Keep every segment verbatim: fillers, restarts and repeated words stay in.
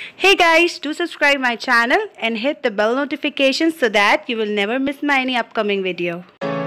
Hey guys, do subscribe my channel and hit the bell notification so that you will never miss my any upcoming video.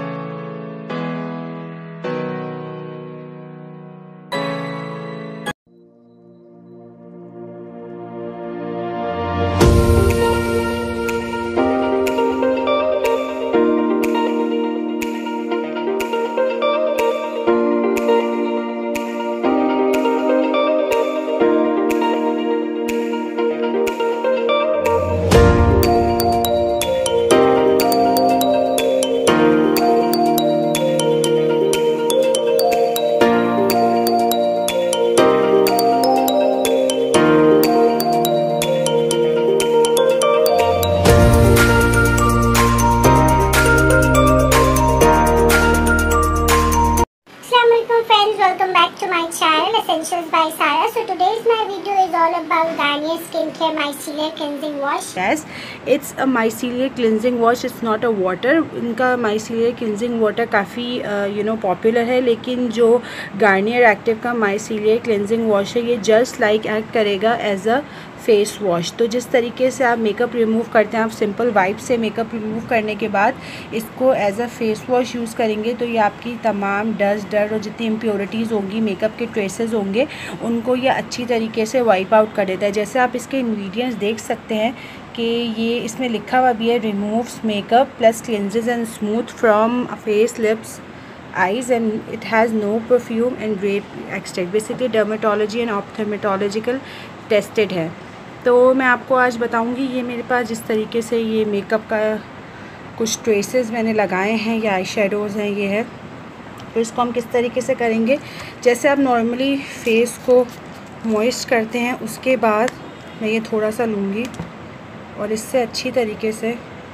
Friends, welcome back to my channel Essentials by Sarah. So today's my video is all about Garnier skincare micellar cleansing wash. Yes, it's a micellar cleansing wash. It's not a water. इनका micellar cleansing water काफ़ी you know popular है, लेकिन जो Garnier active का micellar cleansing wash है ये just like act करेगा as a face wash. तो जिस तरीके से आप मेकअप रिमूव करते हैं, आप सिंपल वाइप से मेकअप रिमूव करने के बाद इसको as a face wash use करेंगे तो ये आपकी तमाम डस्ट डर्ट और जितनी इम्प्योरिटीज़ होंगी, मेकअप के ट्रेसेस होंगे, उनको ये अच्छी तरीके से वाइप आउट कर देता है। जैसे आप इसके इंग्रेडिएंट्स देख सकते हैं कि ये इसमें लिखा हुआ भी है, removes makeup plus cleanses and smooth from face, lips, eyes, and it has no perfume and grape extract. Basically dermatology and ophthalmological tested है। तो मैं आपको आज बताऊंगी, ये मेरे पास जिस तरीके से ये मेकअप का कुछ ट्रेसेस मैंने लगाए हैं या आई शेडोज़ हैं ये है, तो इसको हम किस तरीके से करेंगे। जैसे आप नॉर्मली फेस को मॉइस्ट करते हैं, उसके बाद मैं ये थोड़ा सा लूँगी और इससे अच्छी तरीके से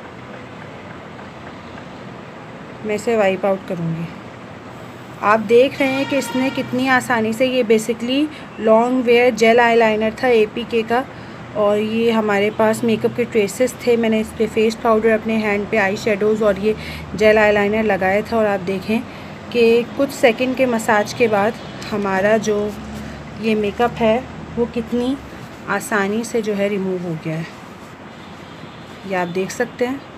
मैं इसे वाइप आउट करूँगी। आप देख रहे हैं कि इसने कितनी आसानी से, ये basically long wear gel eyeliner था ए पी के का, और ये हमारे पास मेकअप के ट्रेसेस थे। मैंने इस पे फेस पाउडर, अपने हैंड पे आई शेडोज़ और ये जेल आईलाइनर लगाया था, और आप देखें कि कुछ सेकंड के मसाज के बाद हमारा जो ये मेकअप है वो कितनी आसानी से जो है रिमूव हो गया है, ये आप देख सकते हैं।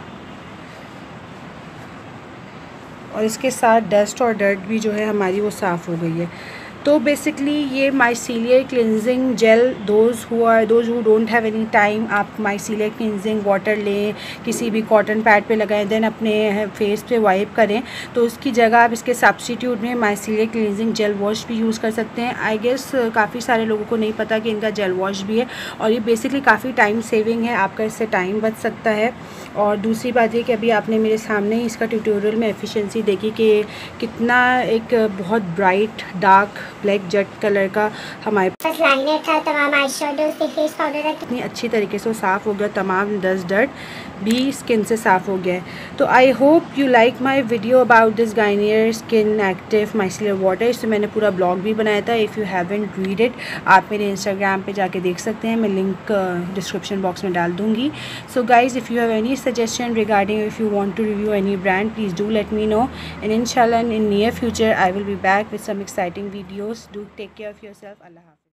और इसके साथ डस्ट और डर्ट भी जो है हमारी वो साफ़ हो गई है। तो बेसिकली ये micellar cleansing gel, those who are those who don't have any time, आप माइसेलियर क्लिनजिंग वाटर लें, किसी भी कॉटन पैड पे लगाएं, देन अपने फेस पे वाइप करें। तो उसकी जगह आप इसके सब्स्टिट्यूट में माइसेलियर क्लिनजिंग जेल वॉश भी यूज़ कर सकते हैं। आई गेस काफ़ी सारे लोगों को नहीं पता कि इनका जेल वॉश भी है, और ये बेसिकली काफ़ी टाइम सेविंग है, आपका इससे टाइम बच सकता है। और दूसरी बात ये कि अभी आपने मेरे सामने ही इसका ट्यूटोरियल में एफिशिएंसी देखी कि कितना एक बहुत bright dark black jet colour का हमारे पास लाइनर था, तमाम आई शेडोज़ थे, फेस पाउडर था, कितनी अच्छी तरीके से वो साफ़ हो गया, तमाम डस्ट डर्ट भी स्किन से साफ़ हो गया है। तो I hope you like my video about this Garnier skin active micellar water. इससे मैंने पूरा ब्लॉग भी बनाया था। If you haven't read it, आप मेरे इंस्टाग्राम पे जाके देख सकते हैं, मैं लिंक डिस्क्रिप्शन बॉक्स में डाल दूँगी। So guys, if you have any suggestion regarding if you want to review any brand, please do let me know, and inshallah in near future I will be back with some exciting videos. Do take care of yourself. Allah Hafiz.